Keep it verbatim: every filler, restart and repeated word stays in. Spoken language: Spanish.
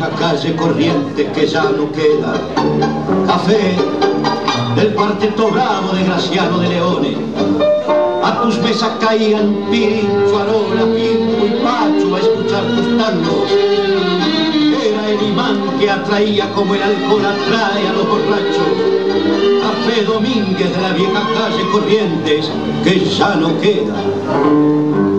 vieja calle Corrientes que ya no queda. Café del cuarteto bravo de Graciano de Leones. A tus mesas caían Pirincho, Arola, Pinto y Pacho a escuchar tus tangos. Era el imán que atraía como el alcohol atrae a los borrachos. Café Domínguez de la vieja calle Corrientes que ya no queda.